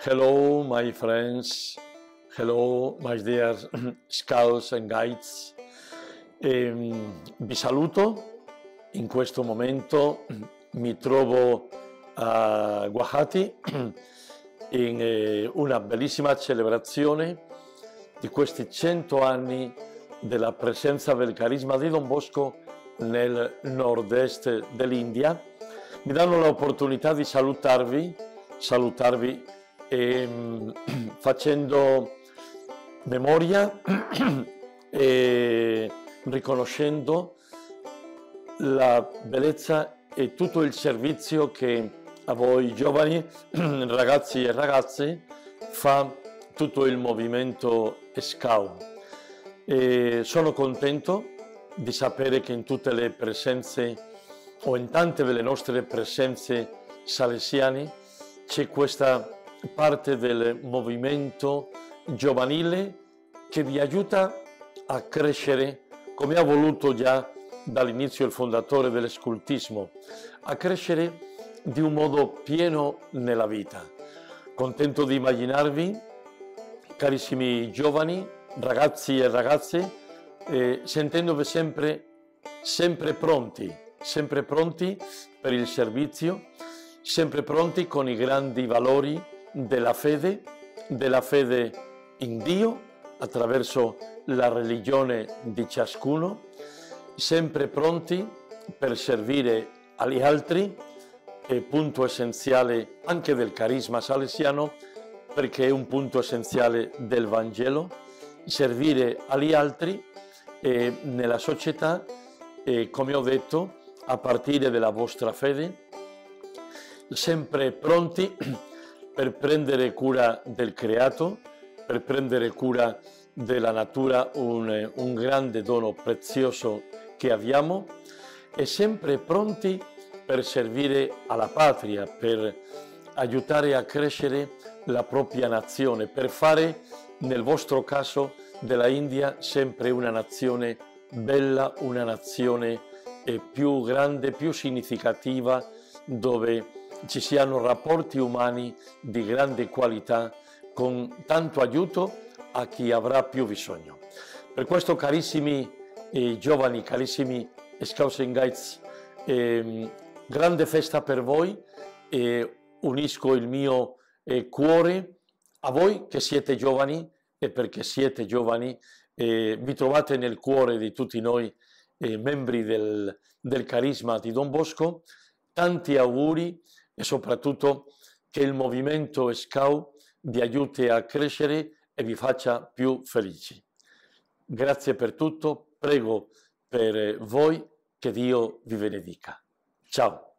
Hello, my friends. Hello, my dear scouts and guides. Vi saluto. In questo momento mi trovo a Guwahati in una bellissima celebrazione di questi 100 anni della presenza del carisma di Don Bosco nel nord-est dell'India. Mi danno l'opportunità di salutarvi facendo memoria e riconoscendo la bellezza e tutto il servizio che a voi giovani, ragazzi e ragazze, fa tutto il movimento Scout. Sono contento di sapere che in tutte le presenze o in tante delle nostre presenze salesiane c'è questa parte del movimento giovanile che vi aiuta a crescere, come ha voluto già dall'inizio il fondatore dell'scultismo, a crescere di un modo pieno nella vita. Contento di immaginarvi, carissimi giovani, ragazzi e ragazze, sentendovi sempre pronti per il servizio, sempre pronti con i grandi valori della fede in Dio attraverso la religione di ciascuno, sempre pronti per servire agli altri, è punto essenziale anche del carisma salesiano, perché è un punto essenziale del Vangelo, servire agli altri nella società, come ho detto, a partire dalla vostra fede, sempre pronti per prendere cura del creato, per prendere cura della natura, un grande dono prezioso che abbiamo, e sempre pronti per servire alla patria, per aiutare a crescere la propria nazione, per fare, nel vostro caso, della India sempre una nazione bella, una nazione più grande, più significativa, dove ci siano rapporti umani di grande qualità con tanto aiuto a chi avrà più bisogno. Per questo, carissimi giovani, carissimi Scouts and Guides, grande festa per voi, unisco il mio cuore a voi che siete giovani, e perché siete giovani vi trovate nel cuore di tutti noi membri del carisma di Don Bosco. Tanti auguri e soprattutto che il movimento Scout vi aiuti a crescere e vi faccia più felici. Grazie per tutto, prego per voi, che Dio vi benedica. Ciao!